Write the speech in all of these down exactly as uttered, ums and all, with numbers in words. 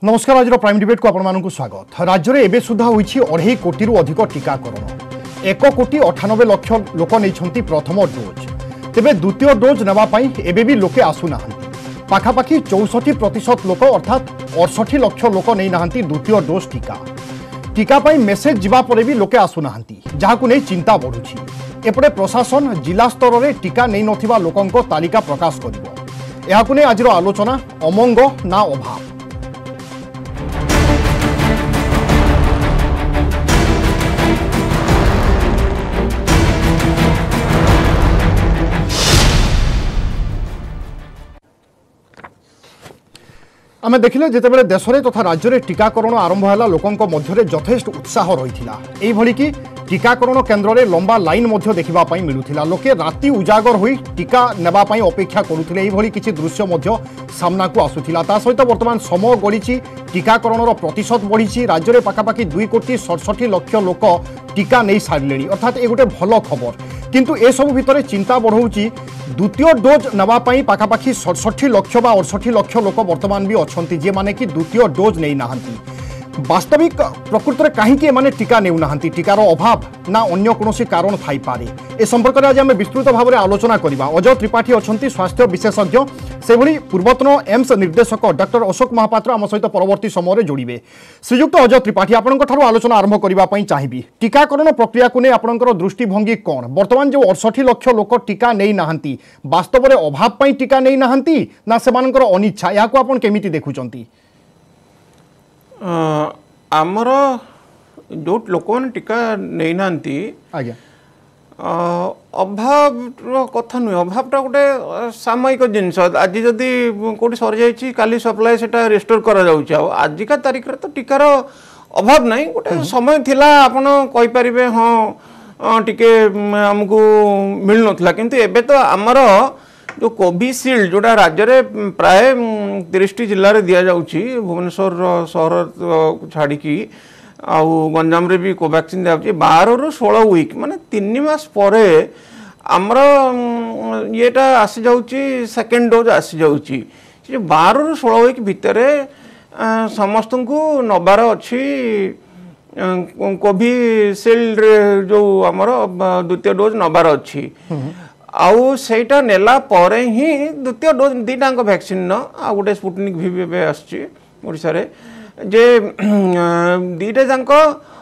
नमस्कार आज prime debate को आपण स्वागत। राज्य में एवं सुधा होईछि अढ़ाई कोटी रु अधिक टीकाकरण एक कोटी अठानबे लक्ष लोक नहीं प्रथम डोज तेबे द्वितीय डोज नापी एवं भी लोके आसुना पाखापाखि चौसठी प्रतिशत लोक अर्थात अड़सठी लक्ष लोक नहीं ना द्वितीय डोज टीका टीका पाई मेसेज जीवा परे भी लोके आसुना जहां नहीं चिंता बढ़ुछि। एपटे प्रशासन जिला स्तर में टीका नहीं नथिबा लोकंको तालिका प्रकाश करिवो। एहाकु नै आजिर आलोचना अमंग ना अभाव। आमे देखिले जेतेबेले देश में तथा राज्य में टीकाकरण आरंभ है लोकों मध्य यथेष्ट उत्साह रही है कि टीकाकरण केन्द्र में लंबा लाइन देखा मिलूला लोके राति उजागर होई टीका नेबापाई अपेक्षा करुले किसी दृश्य सामना को आसूला। ता सहित वर्तमान समय गड़ी टीकाकरण प्रतिशत बढ़ी राज्य में पाखापाखि दुई कोटी सड़सठी लक्ष लोक टीका नहीं सारे अर्थात ये गोटे भल खबर। किंतु ए सब भितर चिंता बढ़ाऊँगी द्वितीय डोज नापी पाखापाखि सड़सठी लक्ष बा अड़सठी लक्ष लोक बर्तमान भी अच्छा जे माने कि द्वितीय डोज नहीं नाहंती। वास्तविक प्रकृत में कहीं माने टीका नेउना टीकार अभाव ना अन्य कौन कारण थाई पारे ए संपर्क में आज आम विस्तृत भाव में आलोचना करवा। अजय त्रिपाठी अच्छा स्वास्थ्य विशेषज्ञ से भली पूर्वतन एम्स निर्देशक डॉक्टर अशोक महापात्र आम सहित परवर्ती समय जोड़े। श्रीयुक्त अजय त्रिपाठी आपंकर आलोचना आरंभ करने चाहिए टीकाकरण प्रक्रिया को नहीं आपंकर दृष्टिभंगी कौन बर्तमान जो अड़सठी लक्ष लोक टीका नहीं ना वास्तव में अभाव टीका नहीं ना से अनिच्छा या आपन केमिति देखुचंती? आमर जो लोक मैंने टीका नहीं ना आज्ञा अभाव कथा नुह अभावटा गोटे सामयिक जिनस आज जदि कौटी सरी जाइए काली सप्लाई से रेस्टोर करा जाउछि। आजिका तारीख रे तो टीकार अभाव नहीं गोटे समय थिला आपण कहि परिबे हाँ टिके हमको मिल नथला किंतु एबे तो आमर जो कोविशील्ड जोड़ा राज्य में प्राय तीस टी जिले में दि जाऊँगी भुवनेश्वर सहर छाड़ी आउ गंजाम रे भी कोवैक्सीन दिया बारह रु षोलह वीक माने तीन मास परे आमर येटा आसी जाऊँगी सेकेंड डोज आसी जाऊँगी बारह रु षोलह वीक भितर समस्त को नबार अच्छी कोविशील्ड जो आमर द्वितीय डोज नबार अच्छी आउ सेटा नेला परे ही द्वितीय डोज दीटाक वैक्सीन न आ गोटे स्पुटनिक भी आसची ओडिसा रे जे दीटा जाक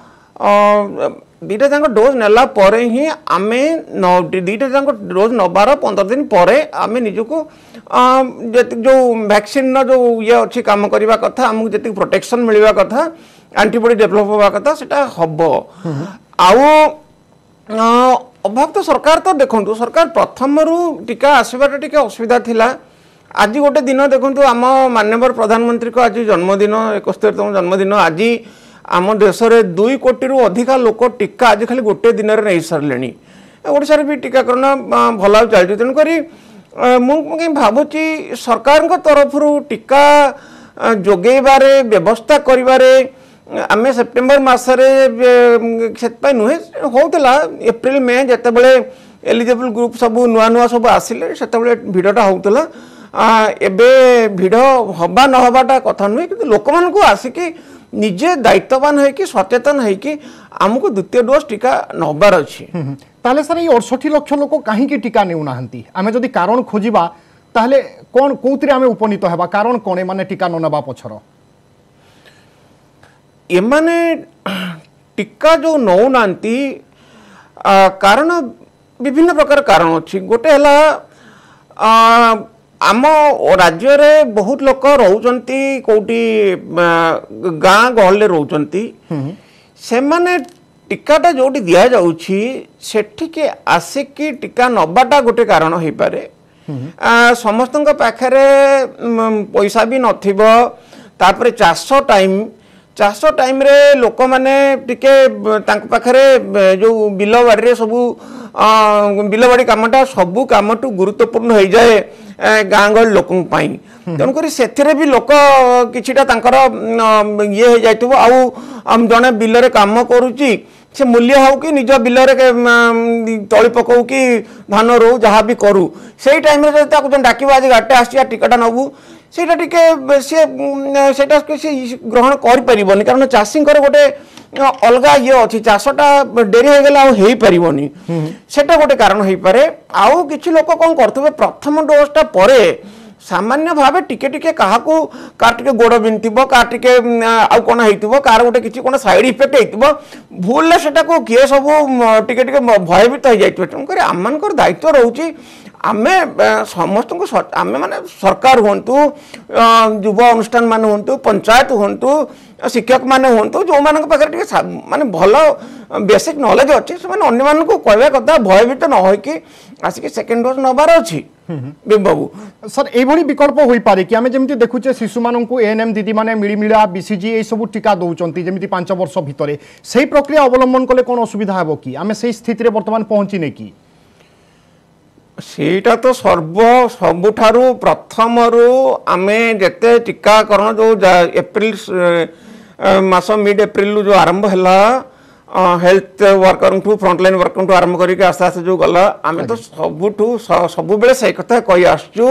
दीटा जाक डोज नेला परे ही आमे दीटा जाक डोज नबार पंद्रह दिन परे आमे निजको जो वैक्सीन न जो ये अच्छी काम करवा कथा आमको जी प्रोटेक्शन मिलवा कथा एंटीबॉडी डेवलप होगा कथा सेटा हबो। आउ अभाव तो सरकार तो देखो सरकार प्रथम रु टीका आसबार टी असुविधा थिला। आज गोटे दिन देखो आम माननीय प्रधानमंत्री को आज जन्मदिन इकहत्तरतम जन्मदिन आज आम देश में दुई कोटी रु अधिका लोक टीका आज खाली गोटे दिन में नहीं सारे ओडिशा भी टीकाकरण भल चलती तेणुक मुझे भावुची सरकार तरफ टीका जोगेबारे व्यवस्था करिबारे आमे सेप्टेम्बर मसरे से नुहे होता एप्रिल मे जिते बड़े एलिजिबल ग्रुप सब नुआ नुआ सब आसिले से भिड़टा होता एबे भिड़ हवा न हवाटा कथा नुहे कि लोक मान को आसिकी निजे दायित्ववान है कि सचेतन है कि आमको द्वितीय डोज टीका नबार अच्छी। ताले सर ये अड़सठी लक्ष लोक कहीं टीका नेउना आमे जदि कारण खोजिबा ताले कोन कोउतरे आमे उपनीत हेबा कारण कोन माने टीका न नेबा पछर एमाने टीका जो नौना कारण विभिन्न प्रकार कारण अच्छी गोटे है आम राज्य रे बहुत लोक रोचंती कोटी गाँ गहल रोचंती से माने टीकाटा जोटी दिया जाउछि सेठिके आसिकी टीका नबाटा गोटे कारण हो पारे। समस्त पाखरे पैसा भी नथिबो तापरे चाष टाइम चाष टाइम रे लोक माने टिके तांक पाखरे जो बिल बाड़ी सबू बिलबाड़ी कामटा सबू काम गुरुत्वपूर्ण हो जाए गाँ गहली लोक तेणुक से भी लोक किछिटा तांकर ये हो जाइथिबो आउ जने बिल रे काम करूची से मूल्य हो कि निज बिल तली पकाऊ कि धान रो जहाँ भी करूँ से टाइम डाक आज गाटे आस टीकाटा नबू ସେଇଟା ଟିକେ ସେ ସେଇଟା ସେ ଗ୍ରହଣ କରିପାରିବନି କାରଣ ଚାଷୀଙ୍କର ଗୋଟେ ଅଲଗା ଇଏ ଅଛି ଚାଷଟା ଡେରି ହେଇଗଲା ଆଉ ହେଇପାରିବନି ସେଟା ଗୋଟେ କାରଣ ହେଇପାରେ। ଆଉ କିଛି ଲୋକ କ'ଣ କରୁଥିବେ ପ୍ରଥମ ଡୋଜଟା ପରେ सामान्य भाव टिके टिके काहाकू कार टिके गोड़ बिंधिबो कार टिके आउ कोन हेइतिबो कार गोटे किछि कोन साइड इफेक्ट हेइतिबो भूल सेटा को किए सब टिके टिके भयभीत हो जाइतिबो तेणुकर आमनकर दायित्व रहउची आमे समस्त को आमे माने सरकार होंतु युवा अनुष्ठान मान होंतु पंचायत होंतु शिक्षक मान होंतु जो मान पाखे टिके माने भलो बेसिक नॉलेज अच्छे से अन्य मान को कहवा कथा भयभीत न हो कि आसिक सेकेंड डोज नबार अच्छी बाबू सर ये विकल्प हो पारे कि आमे जेमती देखुचे शिशु मानू एएनएम दीदी माने मिलिमिला बीसीजी ये सब टीका दौरान जमी पांच वर्ष भितर से प्रक्रिया अवलंबन कले कौन असुविधा हे कि आमे से स्थिति रे वर्तमान पहुंची ने कि सेटा तो सर्व सबुठारु प्रथम रु आमे जेते टीकाकरण जो एप्रिल मास मिड एप्रिल जो आरंभ हैला हेल्थ वर्कर ठू फ्रंटलाइन वर्कर ठू आरंभ करके आस्ते आस्ते जो गला आमे तो सबुठू सब बेले से कथा कहि आसचु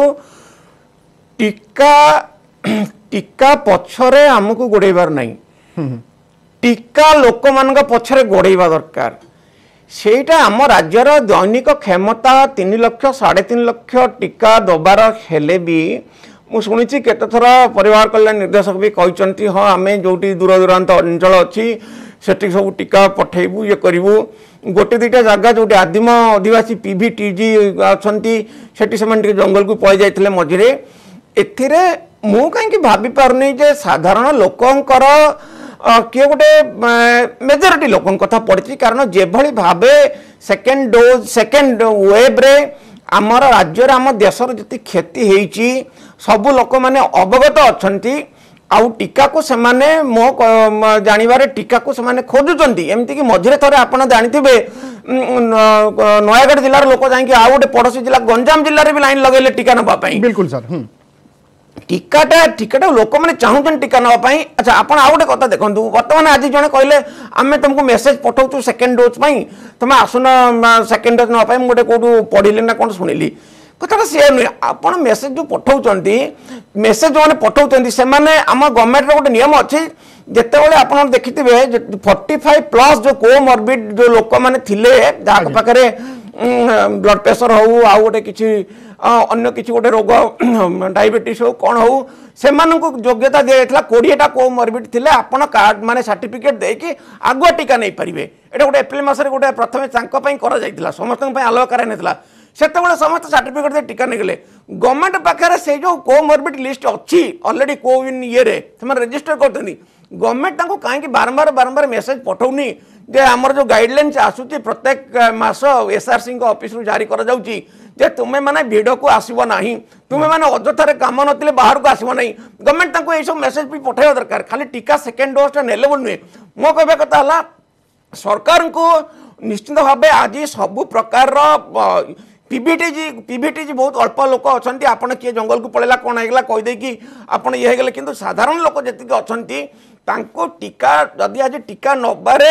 टीका टीका पछरे हमकु गोड़ेबार नहीं टीका लोक मानक पछरे गोड़ेबा दरकार सेटा आम राज्यर दैनिक क्षमता तीन लक्ष साढ़े तीन लक्ष टीका दबार हेले भी मु शुणी केत थर परिवार कल्याण निर्देशक भी कहते हाँ आम जो दूर दूरांत अंचल अच्छी सेठी सब टीका पठेबू ये करूँ गोटे दुटा जगह जो आदिम आदिवासी पीवी टीजी अच्छा से जंगल को पड़ जाते मझे एथिरे मु कहीं भाभी पारनी जे साधारण लोकंकर किए गोटे मेजोरिटी लोक कथा पड़ी कारण जे भली भावे सेकेंड डोज सेकेंड वेव रे आमर राज्य आम देशर जी क्षति होती सबू लोक मैंने अवगत अच्छा आउ टीका को सेमाने मो जानिबारे टीका को सेमाने खोजुचंती एमती कि मझिरे थरे आपण जानिथिबे नयागढ़ जिल्लार लोक जाई कि आ गोटे पड़ोसी जिला गंजाम जिल्ला रे भी लाइन लगेले टीका नबा पई बिल्कुल सर हम टीकाटा टीकाटा लोक मैंने चाहून टीका नापी अच्छा आप आउ गोटे कथा देखो बर्तमान आज जड़े कहले आम तुमको मेसेज पठाऊ सेकेंड डोज तुम आसन सेकेंड डोज नापी गोटे कौटू पढ़िली ना कौन शुणिली कथा सी नुहे आप मेसेज जो पठाऊँ मेसेज जो मैंने पठाऊँ से आम गवर्नमेंट गोटे नियम अच्छी जितेबाला आप देखिथे फोर्टी फाइव प्लस जो कोमॉर्बिड जो लोक मैंने जहाँ पाखे ब्लड प्रेशर हो आउ गोटे किसी अन्य किसी गोटे रोग डायबिटीज हो कौन हो से योग्यता दी जाता कोड़ेटा कोमॉर्बिड थे आपड़ कार्ड माने सर्टिफिकेट देकी आगुआ टीका नहीं पारे ये गोटे एप्रिल मसरे गोटे प्रथम कर समस्त आलोक कराइला से समस्त सर्टिफिकेट दे टीका निकले गवर्नमेंट पाखे से जो कोमॉर्बिड लिस्ट अच्छी ऑलरेडी कोविन ये रजिस्टर करते गवर्नमेंट कहीं बारंबार बारंबार मेसेज पठाऊनी जे आमर जो गाइडलाइंस आसूची प्रत्येक मास एसआरसी ऑफिस रु जारी कर जाउची जे तुम्हें माने भिड़ को आसब ना तुम्हें माने अजथारे काम नथिले बाहर को आसब नहीं गवर्नमेंट तांको ए सब मेसेज भी पठाइबा दरकार खाली टीका सेकेंड डोज नेले नुहे मो कहबा कथा हला सरकार को निश्चित भाव आज सबु प्रकार पीवीटीजी पीवीटीजी बहुत अल्प लोक अच्छा आपड़ किए जंगल को पड़ेगा कौन होगा कहीदे कि आप ये गले कि साधारण लोक जी अच्छा टीका जदि आज टीका नबारे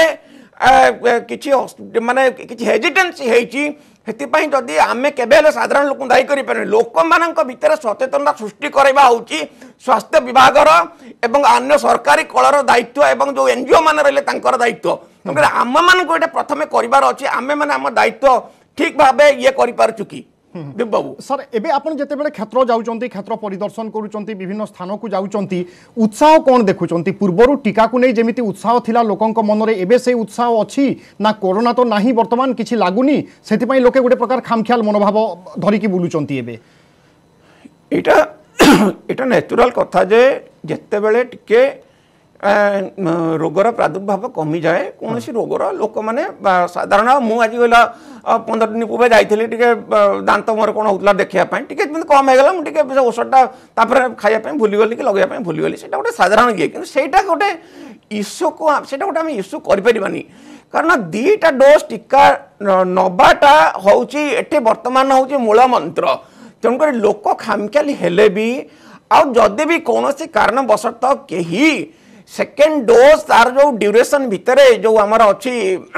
किसी माने किसी हेजिटेन्सी होती जदि आम के साधारण लोक दायी करें लोक मान भितर सचेतनता सृष्टि करवा हूँ स्वास्थ्य विभाग एवं अन्य सरकारी कलर दायित्व एवं जो एनजीओ मान रही दायित्व तेणुकर आम मान को प्रथम करार अच्छे आम मैंने आम दायित्व ठीक भाव ये करी बाबू सर एबे आपण जेतेबेले क्षेत्र जाउचंती क्षेत्र परिदर्शन करूचंती विभिन्न स्थान को जाउचंती उत्साह कौन देखुचंती पूर्वरु टीका को नहीं जेमिति उत्साह थिला लोकंक मनरे एबे से उत्साह अछि ना कोरोना तो नाही वर्तमान किछि लागुनी सेति पई लोके गोटे प्रकार खामख्याल मनोभाव धरि की बुलुचंती एबे एटा एटा नेचुरल कथा जे जेतेबेले टिके रोगर प्रादुर्भाव कमी जाए कौन सी रोगर लोक मैंने साधारण मुझे आज गला पंद्रह दिन पूर्व जाइए दांत मोर कौन होता देखापी टे कम होगा मुझे औषधटा खायापी भूलीगली कि लगे भूलीगली से गोटे साधारण ये कि गोटे इश्यू को से गोटे आम इश्यू करें कारण दीटा डोज टीका नबाटा हूँ बर्तमान हूँ मूल मंत्र तेणुक लोक खामख्याली हेले भी आदि भी कौन कारण वशतः कहीं सेकेंड डोज तार जो ड्यूरेशन भितर जो आमर अच्छी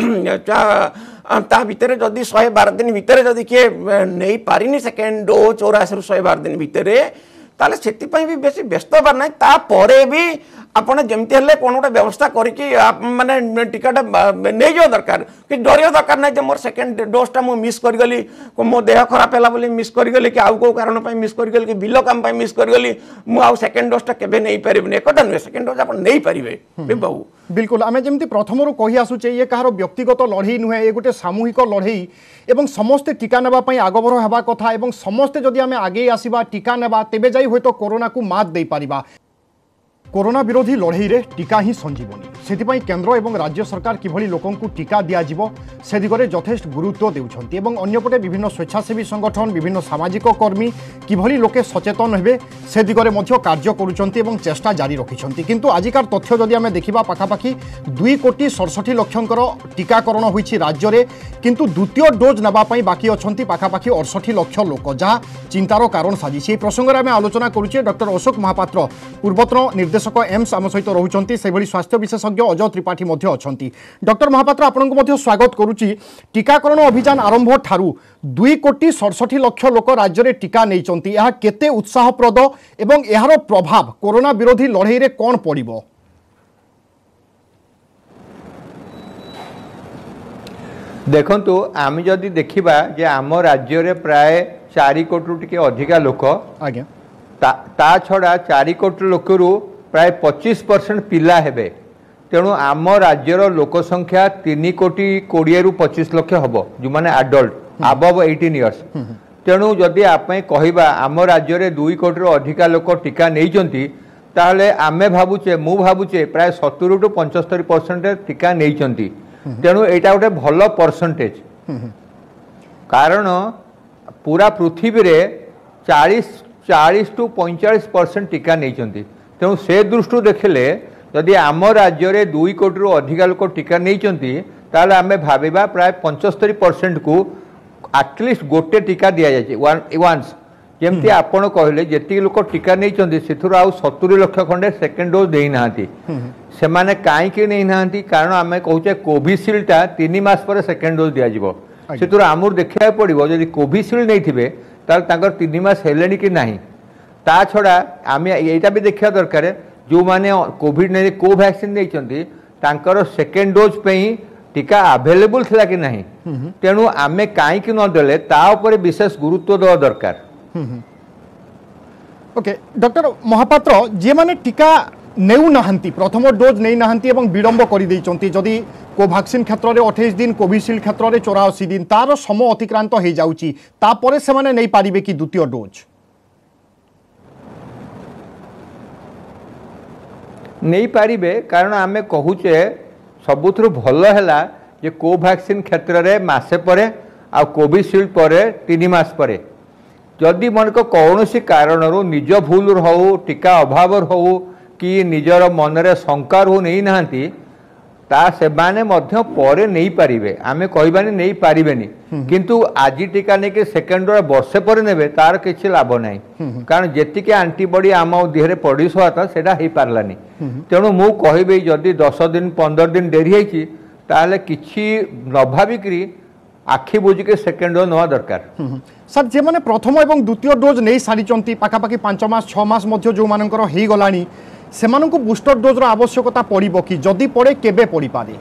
ता भितर जदि शहे बार दिन भितर जदि किए नहीं पारिनी सेकेंड डोज चौरासी रु शहे बार दिन भितर ताले सेतिपई भी बेसी व्यस्त हबार ना तापर भी आपड़ जमती हेल्ले कौन गोटे व्यवस्था करके माने टीकाटा नहीं जाओ दरकार कि डरिया दरकार ना मोर सेकेंड डोजटा मुझे मिस करगली मो देह खराब है बोली मिस करगली कि आउ कौ कारण मिस करगली कि बिल काम मिस करगली मुझे सेकेंड डोजटा केबे नहीं पारिबनी एकटा नुहे सेकेंड डोज आप नहीं पारिबे बाबू बिल्कुल आम जमी प्रथम रू कही आसुचे ये कहार व्यक्तिगत लड़ई नुहे ये गोटे सामूहिक लड़ई एवं समस्ते टीका नेबापी आगभर होगा कथा एवं समस्ते जदि आम आगे आसवा टीका नेबा तेबे जाई होय तो कोरोना को मात दे पारिबा। कोरोना विरोधी लड़ई रे टीका ही संजीवनी से केंद्र एवं राज्य सरकार किभली लोकों को टीका दियाजिबो से दिगरे यथेष्ट गुरुत्व देउछंती एवं अन्यपटे विभिन्न स्वेच्छासेवी संगठन विभिन्न सामाजिक कर्मी किभली लोके सचेतन हेबे से दिगरे मध्य कार्य करुछंती एवं चेष्टा जारी रखिछंती। किंतु आजिकार तथ्य जदि आमे देखिबा पाखापाखि दुई कोटी सड़सठी लक्षंकर टीकाकरण होईछि राज्य रे किंतु द्वितीय डोज नबा पई बाकी अछंती पाखापाखि अड़सठी लक्ष लोक जहाँ चिंतार कारण साजिछि। प्रसंग में आलोचना करुछे डॉक्टर अशोक महापात्र पूर्वतन निर्देशक एम्स आम सहित रोचंती से भली स्वास्थ्य विशेषज्ञ अजय त्रिपाठी मध्य अछंती। डॉक्टर महापात्र आपनको मध्य स्वागत करुच्ची। टीकाकरण अभियान आरंभ ठारू दुई कोटी सड़सठी लक्ष लोक राज्य में टीका नैचंती यह केते उत्साहप्रद एवं यार प्रभाव कोरोना विरोधी लड़ई रे कौन पड़िबो? देखंतु आम जदि देखिबा जे आम राज्य रे प्राय चार कोटी टिके अधिका लोक आज्ञा ता, ता छड़ा चार कोटी लोकरू प्राय पच्चीस परसेंट पिला हेबे तेणु आम राज्यर लोक संख्या तीन कोटी कोड़े रु पच्चीस लक्ष हम जो मैंने आडल्ट अबव एटीन इयर्स तेणु जदि आप कहवा आम राज्य में दुई कोटी अधिका लोक टीका नहीं ताहले आमे भावुचे मु भावुचे प्राय सत्तर टू पंचस्तरी परसेंट टीका नहीं तेणु यहाँ गोटे भल परसेंटेज कारण पूरा पृथ्वी रे चालीस चालीस टू पैंचाश परसेंट टीका नहीं तेणु से दृष्टि देखले जदि आम राज्य में दुई कोटी रु अधिका लोक टीका नहीं ताहले आमे भाविबा प्राय पंचस्तरी परसेंट को आटलिस्ट गोटे टीका दि जाए वन्स जमती आपण कहले जेति लोक टीका नहीं से आउ सत्तरी लक्ष खंडे सेकेंड डोज देना से माने कहीं नहीं ना कारण आम कहचे कोविशील्डटा तीन मास पर सेकेंड डोज दिज्व से आमर देखा पड़ो जदि कोविशील्ड नहीं थे तार तीन मास हेले कि ना ता छड़ा आम यहाँ भी देखा दरकार जो मैंने कोविड नहीं कोवैक्सीन नहीं तांकर सेकेंड डोज पे टीका अवेलेबल थिला कि नहीं तेणु आमे कहीं नदेले ता उपरे विशेष गुरुत्व देवा दरकार। ओके डॉक्टर महापात्र जे माने टीका नेउ नहांती प्रथम डोज नहीं नहांती एवं विलंब कर देइचंती जदि कोवैक्सीन क्षेत्र में अट्ठाईस दिन कोविशील्ड क्षेत्र में चौरासी दिन तार समय अतिक्रांत हो जाउची तापरे से माने नहीं पारिबे कि द्वितीय डोज नहीं पारिबे कारण आमे कहूचे सबुथुर भल है जे कोवैक्सीन क्षेत्र में मासे परे आ कोविशील्ड परे तीन मास परे जदि मन को कौन सी कारण निज भूल हो टीका अभाव हो कि निजर मनरे शंका रू नहीं नहांती ता से माने मध्य परे नहीं पारिबे आमे कहबानी नहीं पारिबेनी किंतु आज टीका नहीं कि सेकेंड डोज वर्षे पर नेबे तार किछि लाभ नहीं कारण जेतिके एंटीबॉडी आम देहरे पड़ी था सेटा हो पारलानी तेणु मु कहबी जदि दस दिन पंद्रह दिन डेरी होइछि ताहले किछि न भाविकरी आखि बुझिके सेकेंड डोज नवा दरकार। सर जे माने प्रथम एवं द्वितीय डोज नहीं सारी पाखापाखि पांच मास छह मास मध्य जो मानकर हो गलानी सेमानंकु बूस्टर डोज रो आवश्यकता पड़िबो कि जदि पड़े केबे पड़ी पारे?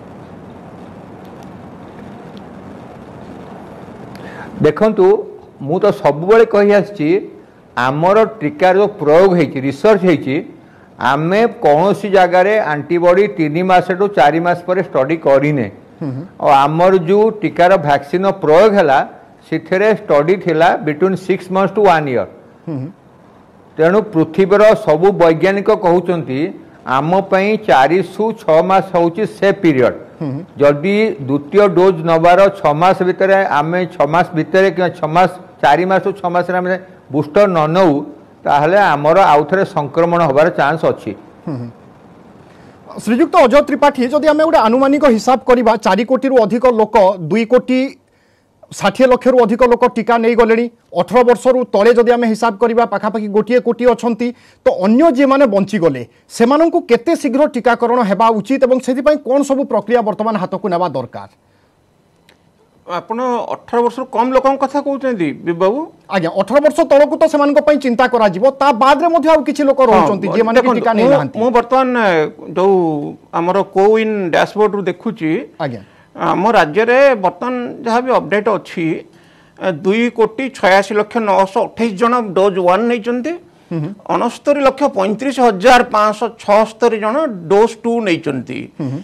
देखंतु मु तो सब बेले कहि आछि आमर टीका जो प्रयोग होइछि रिसर्च होइछि आमे कौन सी जगह रे एंटीबॉडी तीन मास टू चार मास पर स्टडी करिने और आमर जो टीकार वैक्सीन प्रयोग है से स्टडी थिला between six months to one year तेणु पृथ्वीर सबु वैज्ञानिक कहते आम चारिशु छमास हूँ से पीरियड जदि द्वितीय डोज नबार छमास भितर आम छमास भितर कि छमास चार मास छमास बूस्टर न नौ ताहले आमर आउ थे संक्रमण होबार चांस अच्छी। श्रीजुक्त अजय त्रिपाठी जदि आम गोटे आनुमानिक हिसाब करवा चार कोटी रु अधिक लोक दुई कोटी षाठी लक्ष रु अधिक लोक टीका नहीं गले अठारह वर्ष रु तले जदि आम हिसाब करवा पाखापाखि गोटे कोटी अच्छी तो अन्य जे माने बंचीगले से केते शीघ्र टीकाकरण हेबा उचित एवं से कौन सब प्रक्रिया वर्तमान हाथ को नेबा दरकार? ଆପଣ ଅଠର ବର୍ଷରୁ କମ୍ ଲୋକଙ୍କ କଥା କହୁଛନ୍ତି ବାବୁ? ଆଜ୍ଞା ଅଠର ବର୍ଷ ତଳକୁ ତ ସେମାନଙ୍କ ପାଇଁ ଚିନ୍ତା କରାଯିବ, ତା ବାଦରେ ମଧ୍ୟ ଆଉ କିଛି ଲୋକ ରହୁଛନ୍ତି ଯେଉଁମାନେ କି ଟିକା ନେଇନାହାନ୍ତି। ମୁଁ ବର୍ତ୍ତମାନ ଯୋଉ ଆମର କୋୱିନ୍ ଡ୍ୟାସବୋର୍ଡରୁ ଦେଖୁଛି, ଆଜ୍ଞା ଆମ ରାଜ୍ୟରେ ବର୍ତ୍ତମାନ ଯାହା ବି ଅପଡେଟ୍ ଅଛି ଦୁଇ କୋଟି ଛୟାଅଶୀ ଲକ୍ଷ ନଅଶହ ଅଠେଇଶ ଜଣ ଡୋଜ୍ ୱାନ୍ ନେଇଛନ୍ତି, ଅଣସ୍ତରୀ ଲକ୍ଷ ପଇଁତିରିଶ ହଜାର ପାଞ୍ଚଶହ ଛଅସ୍ତରୀ ଜଣ ଡୋଜ୍ ଟୁ ନେଇଛନ୍ତି।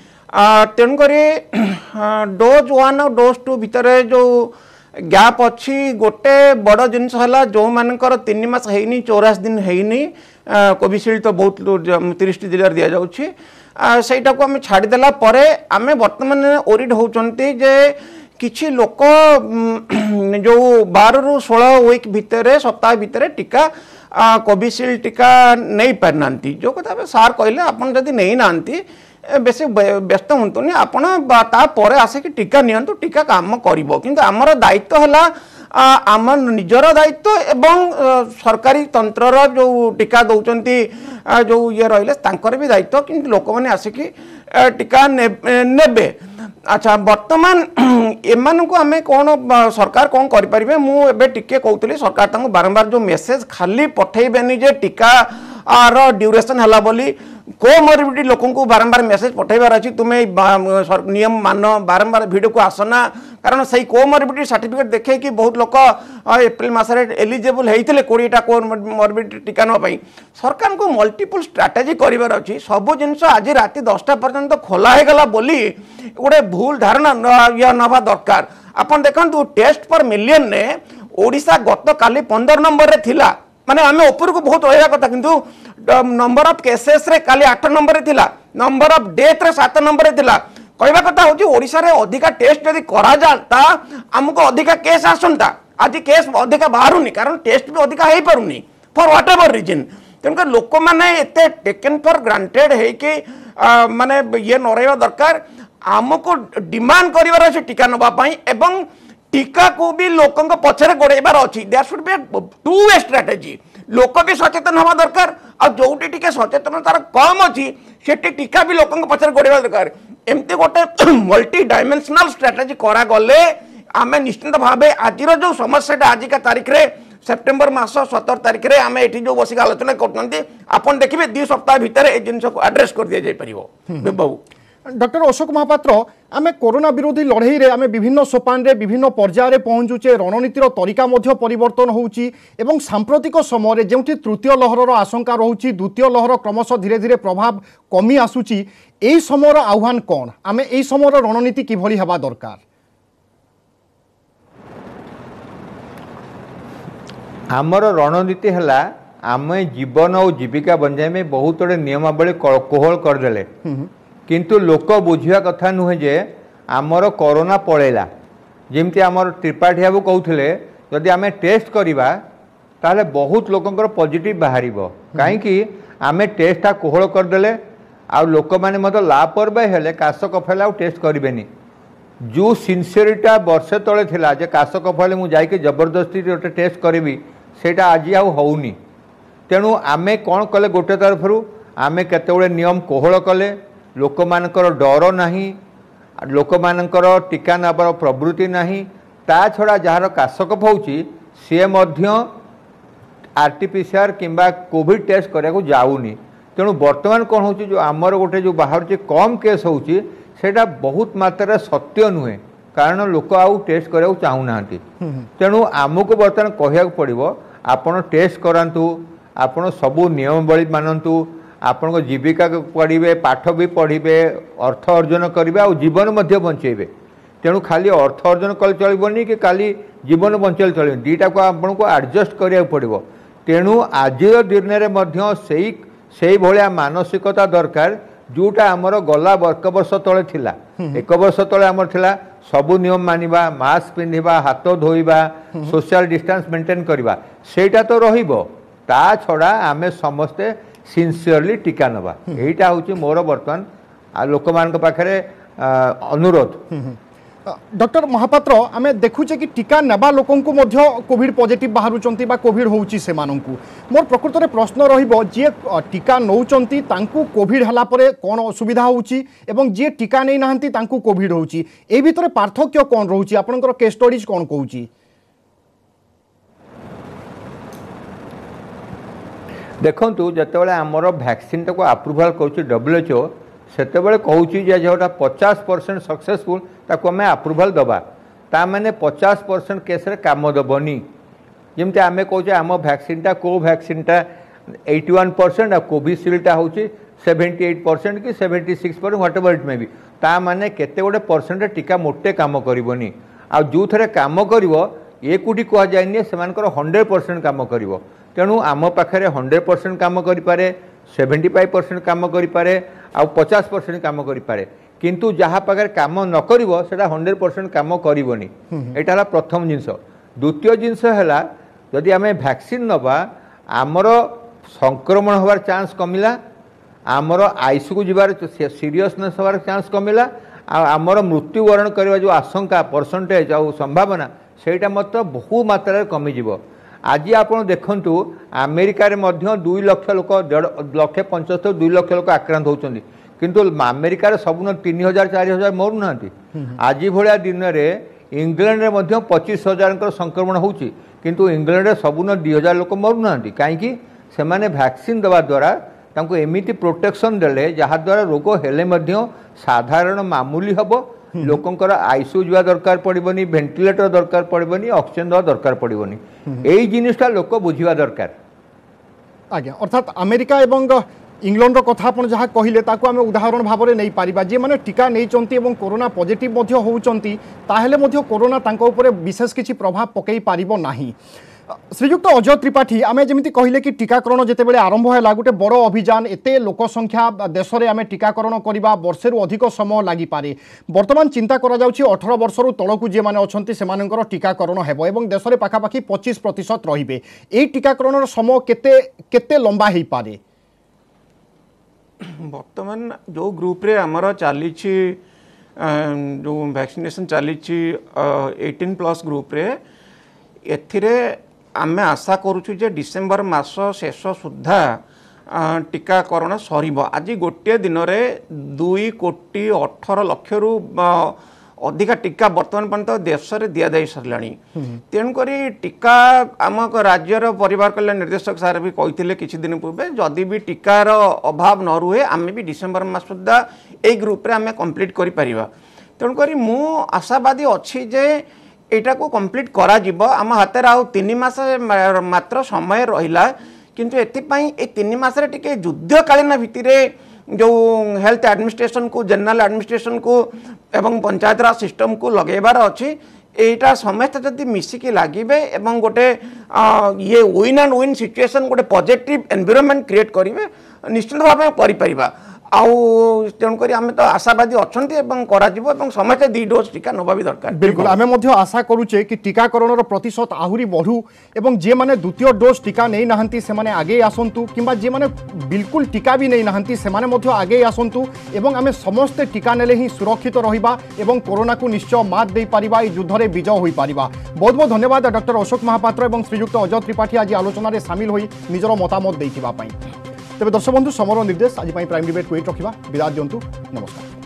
ତେଣୁକରି ଡୋଜ୍ ୱାନ୍ ଆଉ ଡୋଜ୍ ଟୁ ଭିତରେ ଯେଉଁ ଗ୍ୟାପ୍ ଅଛି, ଗୋଟେ ବଡ଼ ଜିନିଷ ହେଲା ଯେଉଁମାନଙ୍କର ତିନି ମାସ ହେଇନି ଚଉରାଶୀ ଦିନ ହେଇନି, କୋଭିସିଲ୍ଡ ତ ବହୁତ ତିରିଶଟି ଜିଲ୍ଲାରେ ଦିଆଯାଉଛି, ସେଇଟାକୁ ଆମେ ଛାଡ଼ିଦେଲା ପରେ ଆମେ ବର୍ତ୍ତମାନ ଓରିଡ୍ ହେଉଛନ୍ତି ଯେ କିଛି ଲୋକ ଯେଉଁ ବାରରୁ ଷୋହଳ ୱିକ୍ ଭିତରେ ସପ୍ତାହ ଭିତରେ ଟିକା କୋଭିସିଲ୍ଡ ଟିକା ନେଇ ପାରିନାହାନ୍ତି। ଯେଉଁ କଥା ଏବେ ସାର୍ କହିଲେ, ଆପଣ ଯଦି ନେଇନାହାନ୍ତି ବେଶୀ ବ୍ୟସ୍ତ ହୁଅନ୍ତୁନି, ଆପଣ ତାପରେ ଆସିକି ଟିକା ନିଅନ୍ତୁ, ଟିକା କାମ କରିବ। କିନ୍ତୁ ଆମର ଦାୟିତ୍ୱ ହେଲା ଆମ ନିଜର ଦାୟିତ୍ୱ ଏବଂ ସରକାରୀ ତନ୍ତ୍ରର ଯେଉଁ ଟିକା ଦେଉଛନ୍ତି ଯେଉଁ ଇଏ ରହିଲେ ତାଙ୍କର ବି ଦାୟିତ୍ୱ, କିନ୍ତୁ ଲୋକମାନେ ଆସିକି ଟିକା ନେବେ। ଆଚ୍ଛା, ବର୍ତ୍ତମାନ ଏମାନଙ୍କୁ ଆମେ କ'ଣ ସରକାର କ'ଣ କରିପାରିବେ? ମୁଁ ଏବେ ଟିକେ କହୁଥିଲି ସରକାର ତାଙ୍କୁ ବାରମ୍ବାର ଯେଉଁ ମେସେଜ ଖାଲି ପଠେଇବେନି ଯେ ଟିକାର ଡ୍ୟୁରେସନ୍ ହେଲା ବୋଲି, କୋମୋରବିଡି ଲୋକଙ୍କୁ ବାରମ୍ବାର ମେसेज पठेबार अच्छी तुम्हें नियम मान बारंबार भिडियो को आसना कारण से कोमोरबिडी सर्टिफिकेट देखे कि बहुत लोग एप्रिल मसरे एलिजिबल होते कोड़ीटा कोमोरबिडी टीका नापी सरकार को मल्टीपल स्ट्राटेजी करार अच्छी सब जिनस आज राति दसटा पर्यंत खोला होगा बोली गोटे भूल धारणा या नवा दरकार। आपन देखु टेस्ट पर मिलियन ने ओडिशा गत काली पंद्रह नंबर रे थिला माने आमे ऊपर को बहुत रहा कथा किंतु नंबर ऑफ केसेस रे काली आठ नंबर रे थिला नंबर ऑफ डेथ रे सात नंबर रे थिला कहवा कथा होची ओडिशा रे अधिका टेस्ट यदि करा जाता हमको अधिका केस आसंता आज केस अधिका बाहरुनी कारण टेस्ट भी अधिका हे परुनी फॉर व्हाटएवर रीजन तेनका लोक माने एते टेकन फॉर ग्रांटेड है कि माने ये न रहबा दरकार हमको डिमांड करिवार अछि टीका नबा पई एवं टीका को भी लोकों को पछरे गोड़ेबार अच्छी there should be two way strategy लोक भी सचेतन हवा दरकार और जोटी टीके सचेतन तार कम अच्छी सेटी टीका भी लोकों को पछरे गोड़ेबार दरकार एमती गोटे मल्टी डायमेंशनल स्ट्रेटेजी करा गले आमे निश्चित भावे आजिर जो समस्या आजिका तारीख रे सेप्टेम्बर मास सतर तारीख रे आमे एठी जो बसिक आलोचना करते आपन देखिए दु सप्ताह भितर ए जिनस को एड्रेस कर दिया जाय परिबो बाबू। डॉक्टर अशोक महापात्र आमे कोरोना विरोधी लड़ाई रे आमे विभिन्न सोपान रे विभिन्न पर्याय रे पहुंचुचे रणनीतिर तरीका मध्य परिवर्तन होउची एवं सांप्रतिक समय रे जेउठी तृतीय लहरर आशंका रहुची द्वितीय लहर क्रमशः धीरे धीरे प्रभाव कमी आसुची एई समयर आह्वान कोन आमे एई समयर रणनीति किभली हेबा दरकार। आमर रणनीति है आम जीवन और जीविका बंजाई में बहुत गुड़े नियमावली कोहल करदे किंतु लोक बुझा कथा नुहे जे आमर कोरोना पड़ेला जमती आमर त्रिपाठी बाबू कहते जदि आम टेस्ट करवा ताहले बहुत लोकंर पॉजिटिव बाहर कहीं आम टेस्टा कोहल करदे आ लोक मैंने लापरवाही हेले काश कफेला आ टेस्ट करें जो सिनसीयरिटा वर्षे तले थिला जे काश कफेले मुझे जबरदस्ती गोटे टेस्ट करी सेटा आज आउनी तेणु आमे कौन कले गोटे तरफ आमे केते नियम कोहल कले लोक मानकर डर नाही लोक मानकर टीका नबार प्रवृत्ति नाही ता छड़ा जहार काशकफ होची सी मध्य आरटीपीसीआर किंबा कोविड टेस्ट करिया जाऊनी तेणु वर्तमान कौन होची जो आमर गोटे जो बाहर कम केस होची सेटा बहुत मात्रा सत्य नुहे कारण लोक आउ टेस्ट करिया चाहूना तेणु आमको बर्तमान कहया पड़ो आपण टेस्ट करांतु आपण सबू नियमावली मानतु आपण को जीविका पढ़े पाठ भी पढ़े अर्थ अर्जन करेंगे और जीवन बंचेबे तेणु खाली अर्थ अर्जन कल चलनी कि खाली जीवन बंचल चल दीटा को आपन को एडजस्ट करिया पड़ो तेणु आज दिन में से भाया मानसिकता दरकार जोटा आमर गला एक वर्ष तले थिला एक वर्ष तले आमर थिला सबू नियम मानिबा मास्क पिंधिबा हाथ धोइबा सोशल डिस्टेंस मेंटेन करबा सेटा तो रहिबो ता छड़ा आमे समस्ते सिनसीयरली टीका नवा एटा होची मोर वर्तमान आ लोक मान पाखरे अनुरोध। डॉक्टर महापात्र आमे देखुचे कि टीका नेबा लोकंकु मध्य कोविड पॉजिटिव बाहरुचंती बा कोविड होउची से मानंकु मोर प्रकृत रे प्रश्न रहिबो जे टीका नौचंती तांकु कोविड हला परे कोन असुविधा होउची एवं जे टीका नै नाहंती तांकु कोविड होउची ए भितरे पार्थक्य कोन रहउची आपनकर केस स्टडीज कोन कहउची देखंतु जतेबेले हमर वैक्सीन को अप्रूवल करूची डब्ल्यूएचओ सेतेबेले कहूची जे जोटा पचास परसेंट सक्सेसफुल ताको आम अप्रूवल दबा ता माने पचास परसेंट केस रे काम दबनी जमते आमे कहूचे आम वैक्सीनटा को वैक्सीनटा एटी वन परसेंट आ कोविशील्डटा होची सेवेंटी एट परसेंट कि seventy six percent whatever it may be ता माने केते गोटे परसेंट टीका मोटे काम करबनी आ जो थरे काम करिवो ए कोटी कह जायनी सेमानकर हंड्रेड परसेंट काम करिवो तेणु आम पाखे हंड्रेड परसेंट काम करें सेवेन्टी फाइव परसेंट काम करें आ पचास परसेंट काम करें किंतु जहाँ पाखे काम न करा हंड्रेड परसेंट काम करनी यहाँ प्रथम जिनस द्वितीय जिनस है जदि आम वैक्सीन नवा आमर संक्रमण होवार चांस कमिला आमर आईसीयू को जीवार सीरियसनेस होवार चांस कमिला आमर मृत्युवरण करने जो आशंका परसेंटेज आ संभावना सेटा मत बहु मात्रा कमिजिव आज आप देखु अमेरिका दुई लक्ष लोक देढ़ लक्ष पंचहत्तर दुई लक्ष लोक आक्रांत होती किंतु अमेरिकार सबुन तीन हजार चार हजार मरु ना आज भाया दिन में इंग्लैंड में पच्चीस हजार संक्रमण होची किंतु इंग्लैंड में सबुन दुई हजार लोक मरु ना कहीं से वैक्सीन दवा द्वारा तांको एमिति प्रोटेक्शन देले जहाँ द्वारा रोग हेले साधारण मामूली हम लोकंकर आईसीयू जावा दरकार पड़बनी वेंटिलेटर दरकार पड़बनी ऑक्सीजन दवा दरकार पड़बनी एई जिनिसटा लोक बुझिबा दरकार आज्ञा अर्थात अमेरिका एवं इंग्लैंड कथा आपण जहाँ कहले ताको आमे उदाहरण भाव में नहीं पारिबा जे माने टीका नहीं चंती एवं कोरोना पॉजिटिव मध्य होउचंती ताहेले मध्य कोरोना तांको ऊपर विशेष किछि प्रभाव पकई पारिबो नाही श्रीयुक्त अजय त्रिपाठी आमे जेमिति कहले कि टीकाकरण जेतेबेले आरंभ हैला गोटे बड़ अभियान एते लोक संख्या देश में आमे टीकाकरण करबा वर्षे अधिक समय लागि पारे वर्तमान चिंता करा जाउछि अठारह वर्षरु तळकु जे माने अछंती सेमानकर टीकाकरण हेबो एवं देश में पाखापाखि पच्चीस प्रतिशत रहिबे एई टीकाकरण समय केते केते लंबा हेई पारे वर्तमान जो ग्रुप रे हमर चाली जो वैक्सीनेशन चाली एटीन प्लस ग्रुप रे एथिरे आमे आशा करूछु जे डिसेम्बर मास शेष सुधा टीकाकरण सरीब आज गोटे दिन में दुई कोटी अठारह लक्ष रु अधिका टीका वर्तमान पर्यंत देश में दि जा सारा तेणुक टीका आम राज्यर परिवार कल्याण निर्देशक सार भी कहते किसी दिन पूर्वे जदि भी टीकार अभाव न रुहे आम भी डिसेम्बर मास सुधा यही ग्रुप आम कंप्लीट करें तेणुक मु आशावादी अच्छी जे एटा को कंप्लीट करा जिवो आम हाथ आउ तीन मास मात्र समय रहिला किंतु एथिपाई ए तीन मास रे टिके युद्धकालीन भित्तिरे जो हेल्थ एडमिनिस्ट्रेशन को जनरल एडमिनिस्ट्रेशन को एवं पंचायत राज सिस्टम को लगेबार अच्छी एटा समस्त जदि मिसिकी लागिबे एवं गोटे ये विन एंड विन सिचुएशन गोटे पॉजिटिव एनवायरनमेंट क्रिएट करिवे निश्चित भाव में करि परिबा आउ तेणुक आम तो आशावादी अच्छा समस्त दी डोज टीका नवा भी दरकार बिल्कुल आम आशा करुचे कि टीकाकरण प्रतिशत आहरी बढ़ू एवं जे माने द्वितीय डोज टीका नहीं नाहंती से माने आगे आसंतु किंबा जे माने बिल्कुल टीका भी नहीं नाहंती से माने मध्य आगे आसंतु एवं आम समस्ते टीका नेले ही सुरक्षित रहिबा एवं कोरोना को निश्चय मात दे पारिबा ए युद्ध रे विजय होई पारिबा। बहुत बहुत धन्यवाद डॉक्टर अशोक महापात्र एवं श्रीयुक्त अजय त्रिपाठी आज आलोचना रे शामिल होई निजर मतामत दैथिबा पई। तेज दर्शक बंधु समर निर्देश आज प्राइम डिबेट को रखा विदा दिंतु नमस्कार।